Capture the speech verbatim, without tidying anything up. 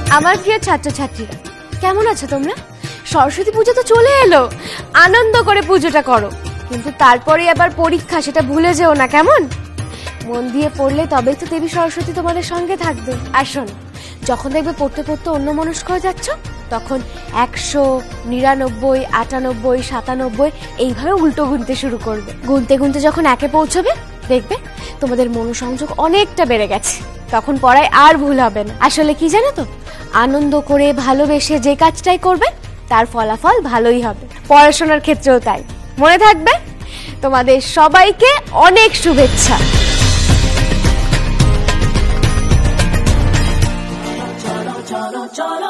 আমার প্রিয় ছাত্রছাত্রীরা, কেমন আছো তোমরা? সরস্বতী পুজো তো চলে এলো, আনন্দ করে পুজোটা করো, কিন্তু তারপরে আবার পরীক্ষা, সেটা ভুলে যেও না, কেমন? মন দিয়ে পড়লে তবেই তো দেবী সরস্বতী তোমাদের সঙ্গে থাকবে। আর শোনো, যখন দেখবে পড়তে পড়তে অন্য মনস্ক হয়ে যাচ্ছ, তখন একশো, নিরানব্বই, আটানব্বই, সাতানব্বই এইভাবে উল্টো গুনতে শুরু করবে। গুনতে গুনতে যখন একে পৌঁছবে, দেখবে তোমাদের মনোসংযোগ অনেকটা বেড়ে গেছে, তখন পড়ায় আর ভুল হবে না। আসলে কি জানো তো, আনন্দ করে ভালোবেসে যে কাজটাই করবে তার ফলাফল ভালোই হবে। পড়াশোনার ক্ষেত্রেও তাই। মনে থাকবে? তোমাদের সবাইকে অনেক শুভেচ্ছা। চলো চলো চলো।